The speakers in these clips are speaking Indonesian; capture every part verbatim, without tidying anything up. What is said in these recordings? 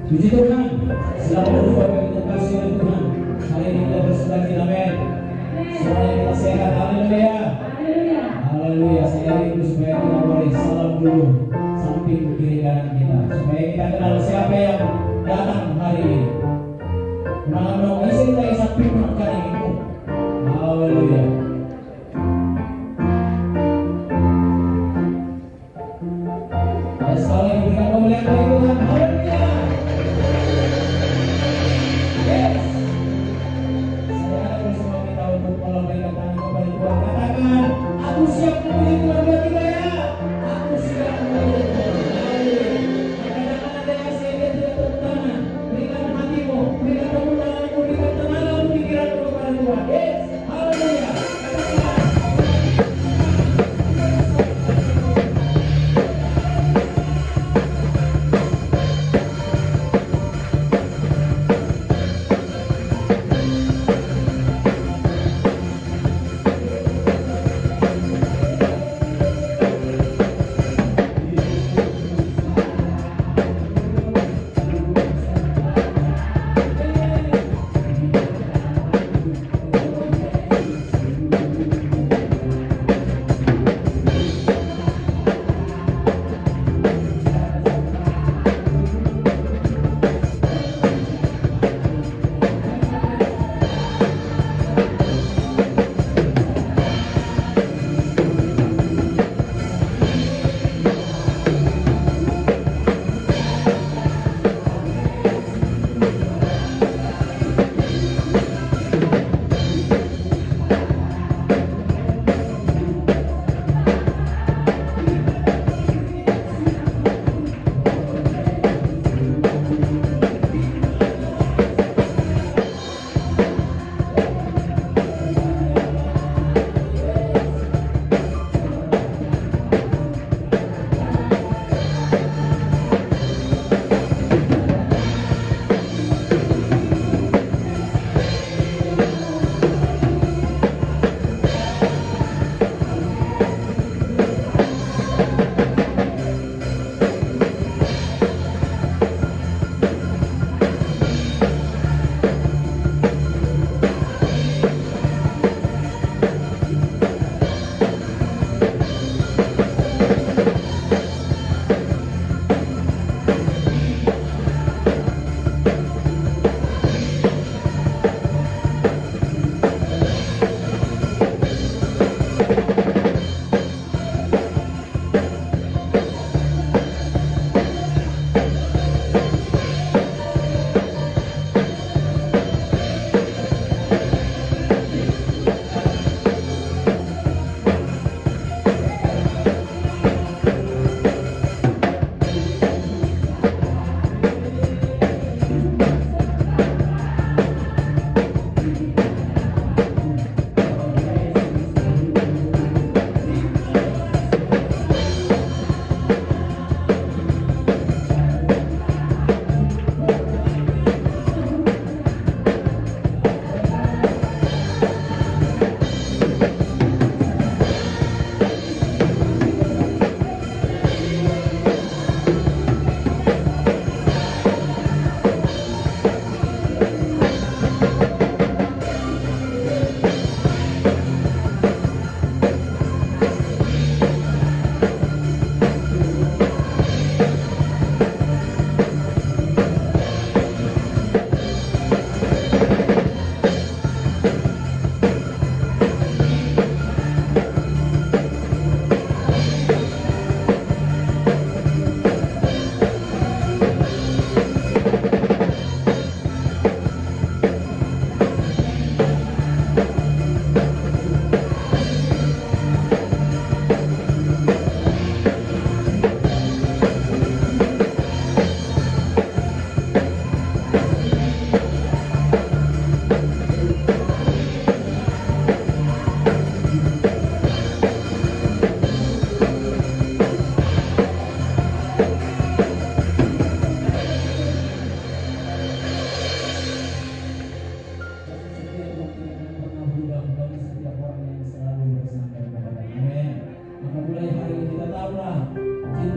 Puji Tuhan, selamat berdoa bagi kita kasih oleh Tuhan. Hari ini kita bersukaci, amin. Semuanya kita sehat, haleluya. Haleluya. Saya rindu supaya kita boleh salam dulu samping kiri kanan kita, supaya kita kenal siapa yang datang hari ini. Mengenal isi kita yang samping makan ini. Haleluya. Dan sekali lagi berikan kemuliaan bagi Tuhan. Haleluya. Yes. Saya ada bersama kita untuk melambaikan tangan kepada Tuhan. Katakan, aku siap memuji Tuhan buat kita ya. Aku siap memuji Tuhan. Haleluya. Katakan ada yang saya lihat tidak tepuk tangan. Berikan hatimu, berikan tepuk tanganmu, berikan tenaga pikiranmu kepada Tuhan. Yes. Haleluya. Katakan.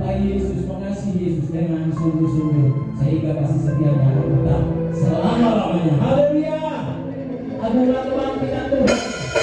menyertai Yesus, mengasihi Yesus dengan sungguh-sungguh, sehingga kasih setianya akan tetap selama-lamanya. Haleluya. Anugerah kebangkitan Tuhan.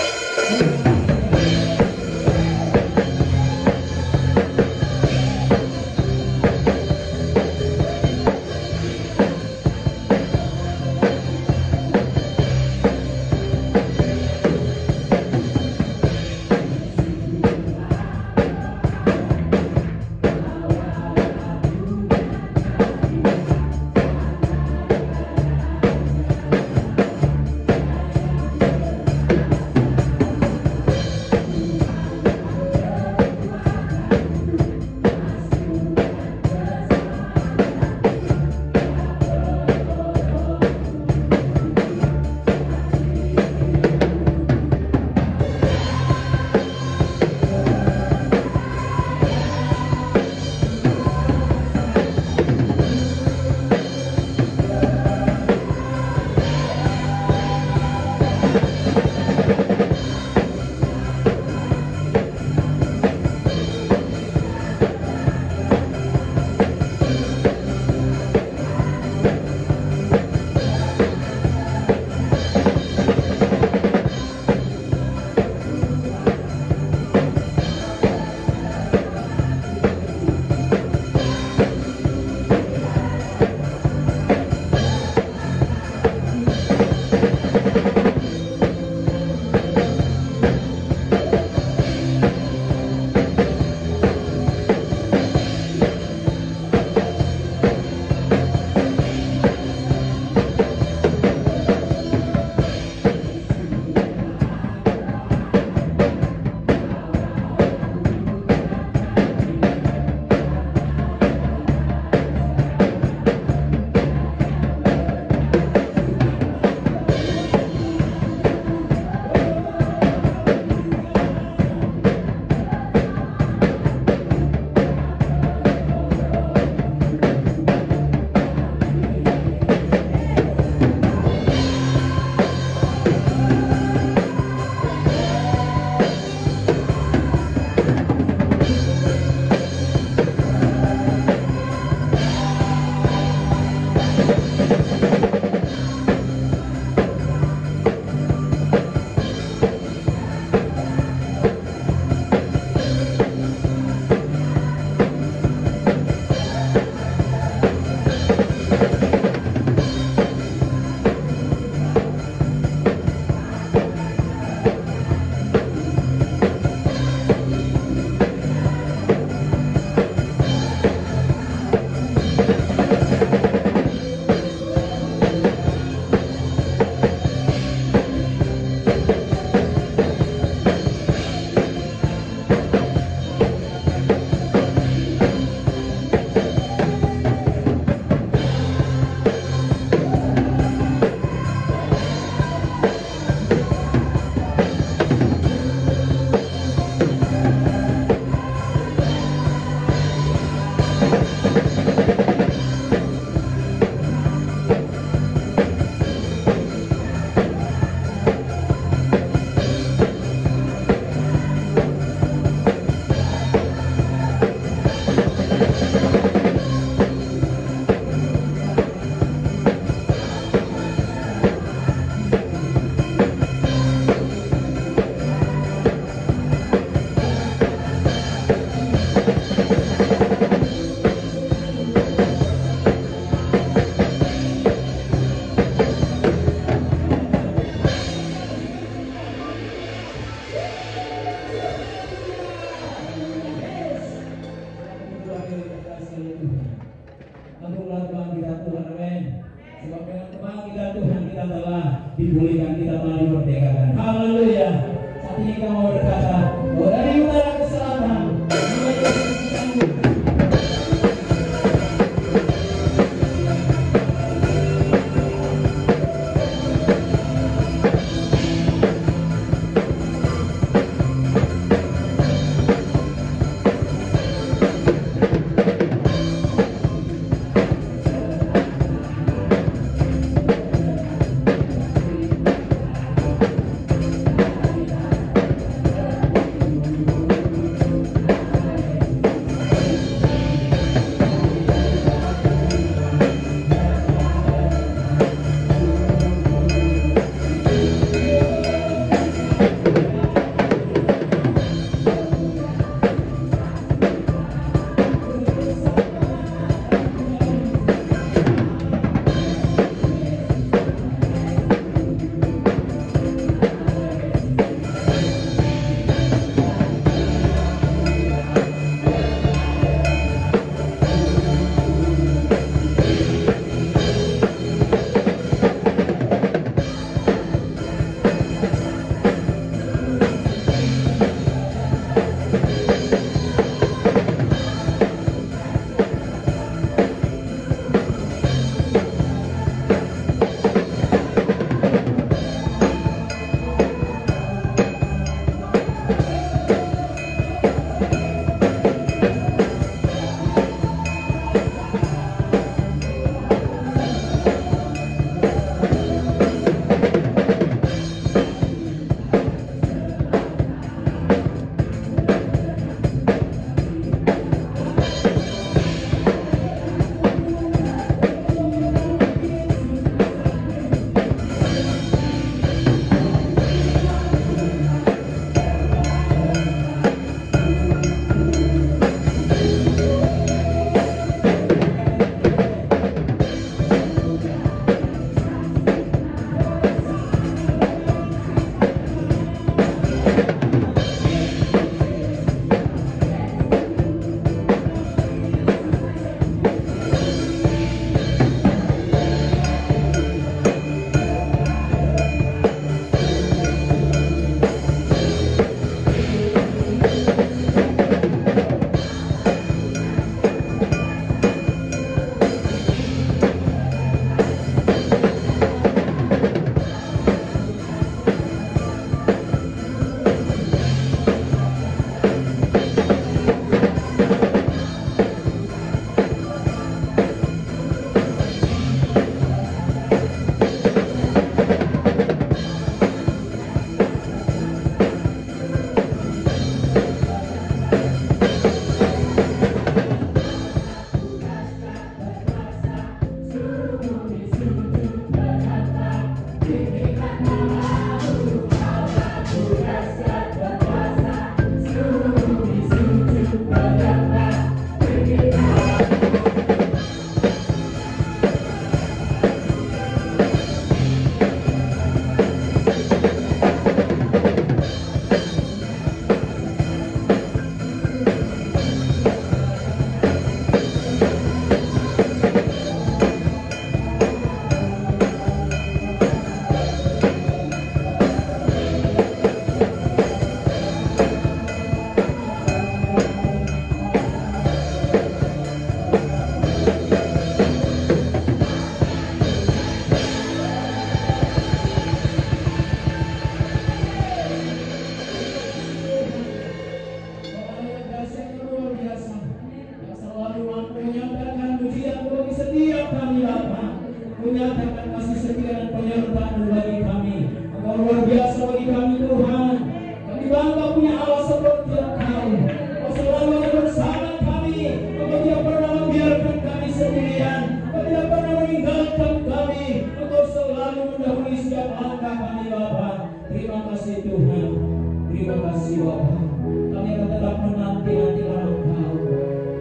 dipulihkan, kita telah dimerdekakan. Haleluya. Saat ini kita mau berkata bahwa dari utara ke selatan, mulai dari sisi sanggup.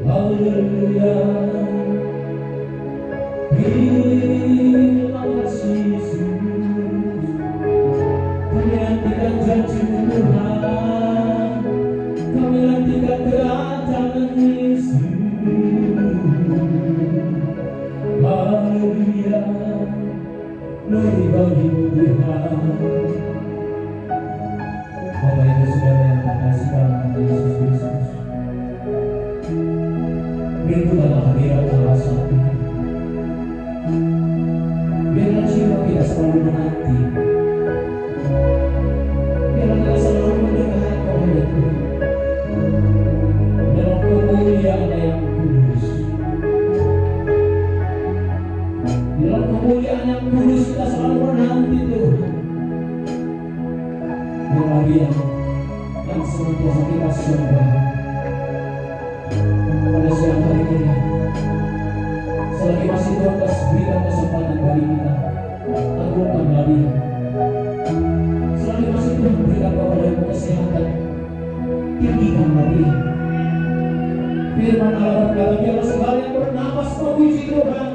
Haleluya. Terima kasih Yesus. Kami nantikan janji Tuhan, kami nantikan kedatangan Yesus. Haleluya. Glory bagimu Tuhan. Bapak Ibu Saudara yang terkasih dalam Yesus Kristus, rindukanlah hadirat Allah saat ini. Biarlah jiwa kita selalu menanti, biarlah kita selalu mendengar kepada Tuhan dalam kemuliaan yang kudus. Dalam kemuliaan yang kudus kita selalu menanti Tuhan. Biarlah Dia yang senantiasa kita sembah pada siang hari ini. Selagi masih Tuhan berikan kesempatan bagi kita, agungkanlah Dia. Selagi masih Tuhan berikan kepadamu kesehatan, tinggikanlah Dia. Firman Allah berkata, biarlah segala yang bernapas memuji Tuhan.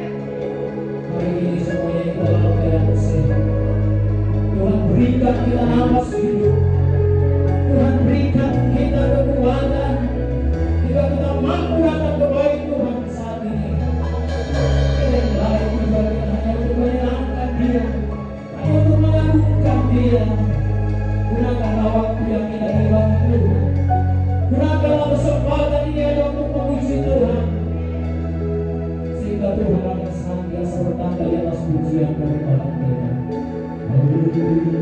Hari ini semuanya kita dalam keadaan sehat. Tuhan berikan kita napas hidup. Tuhan berikan kita kekuatan. Jika kita mampu datang kepada Tuhan saat ini, kita yang lain juga kita hanya untuk menyenangkan Dia, hanya untuk mengagungkan Dia. Gunakanlah waktu yang kita bagi Tuhan. Gunakanlah kesempatan ini hanya untuk memuji Tuhan, sehingga Tuhan akan senantiasa bertanda di atas pujian kebenaran kita. Haleluya.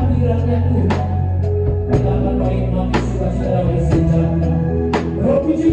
Puji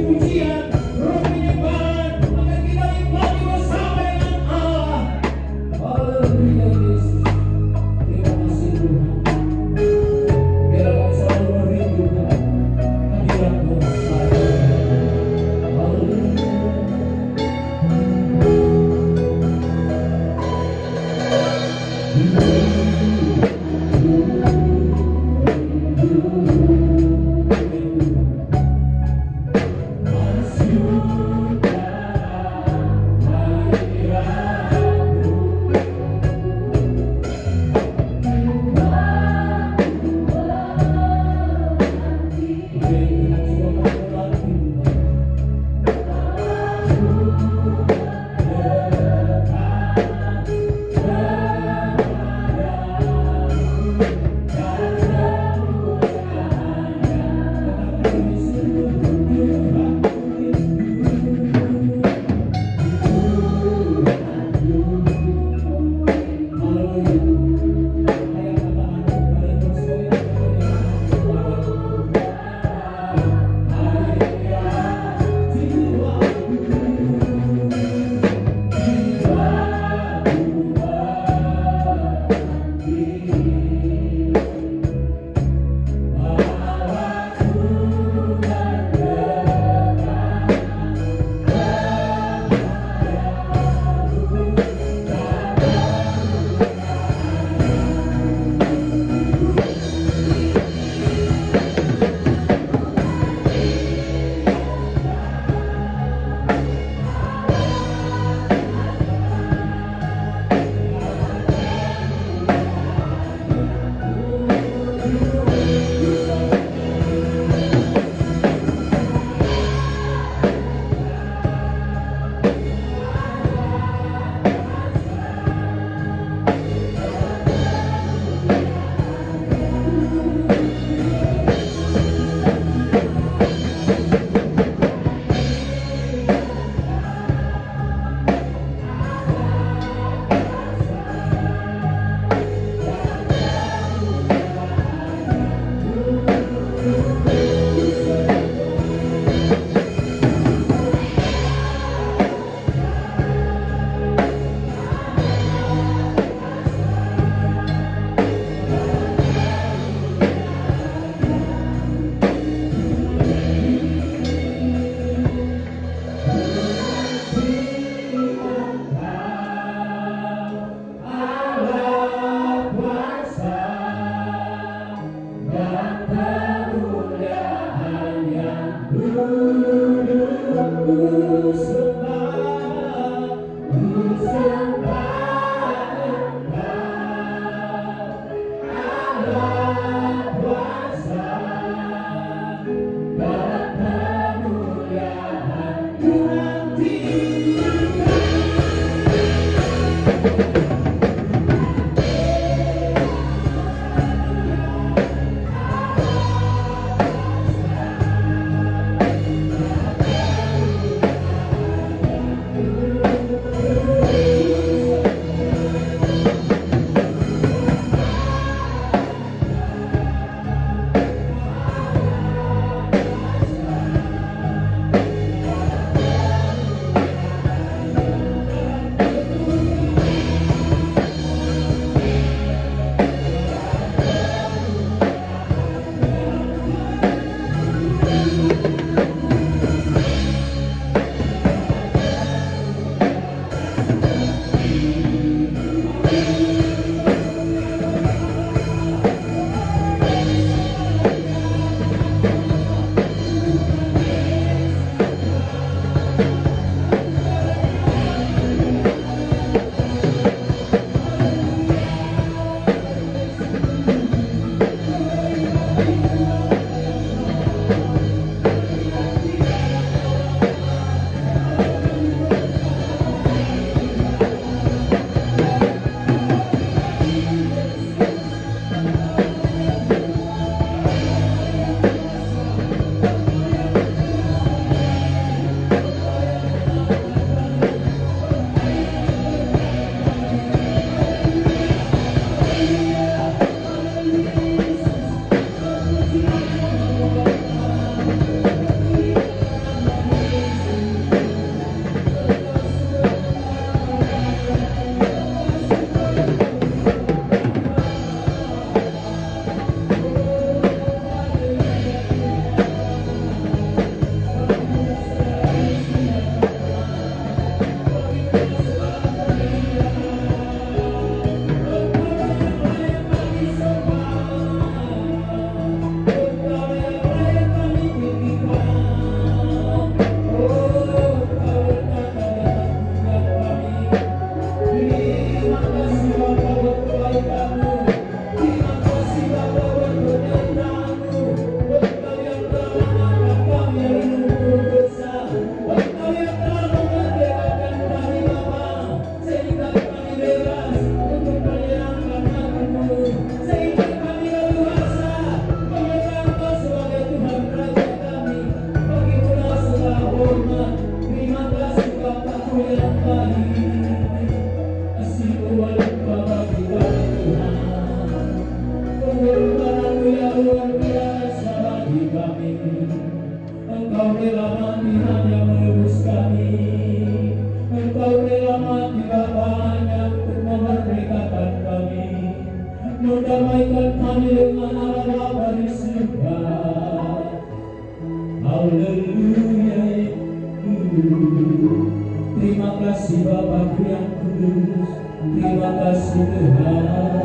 kasih Tuhan.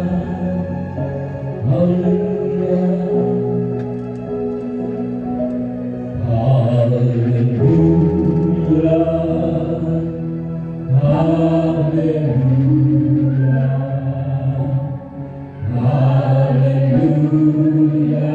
Haleluya. Haleluya. Haleluya. Haleluya.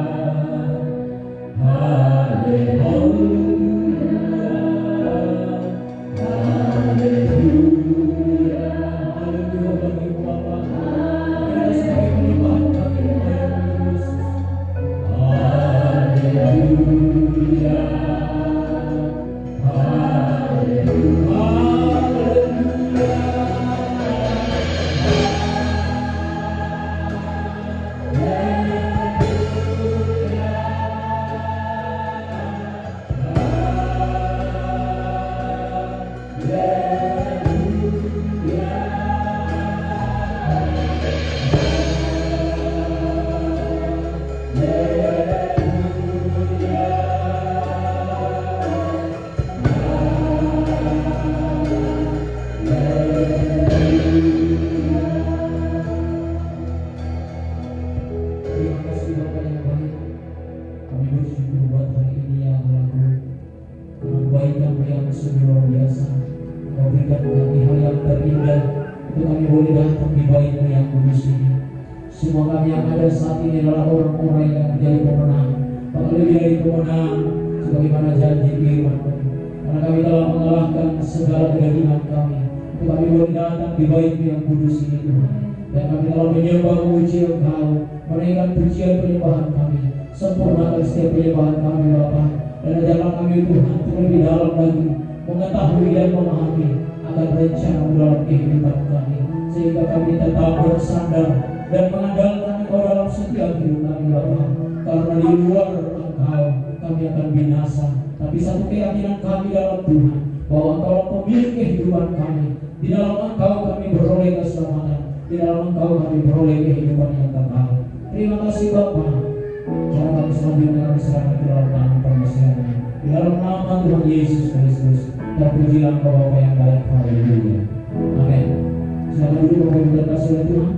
Semua kami yang ada saat ini adalah orang-orang yang menjadi pemenang, bahkan lebih dari pemenang, sebagaimana janji firman. Karena kami telah mengalahkan segala kedagingan kami, itu kami boleh datang di bait-Mu yang kudus ini Tuhan. Dan kami telah menyembah memuji Engkau, menaikkan pujian penyembahan kami, sempurnakan setiap penyembahan kami Bapa. Dan ajarlah kami Tuhan untuk lebih dalam lagi mengetahui dan memahami akan rencana dalam kehidupan kami, sehingga kami tetap bersandar dan mengandalkan Engkau dalam setiap hidup kami Bapa. Karena di luar Engkau kami akan binasa, tapi satu keyakinan kami dalam Tuhan, bahwa Engkau pemilik kehidupan kami. Di dalam Engkau kami beroleh keselamatan, di dalam Engkau kami beroleh kehidupan yang kekal. Terima kasih Bapa. Cara kami selanjutnya kami serahkan ke dalam tangan permesianmu, di dalam nama Tuhan Yesus Kristus. Terpujilah Engkau Bapa yang baik. Haleluya. Amin. Silakan duduk Bapak Ibu terkasih oleh Tuhan.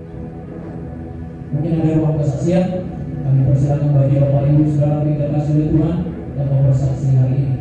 Mungkin ada ruang kesaksian, kami persilakan bagi Bapak Ibu saudara yang terkasih oleh Tuhan yang mau bersaksi hari ini.